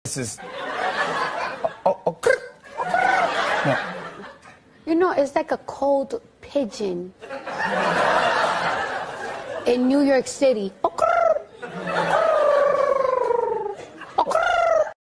is... No. You know, it's like a cold pigeon in New York City.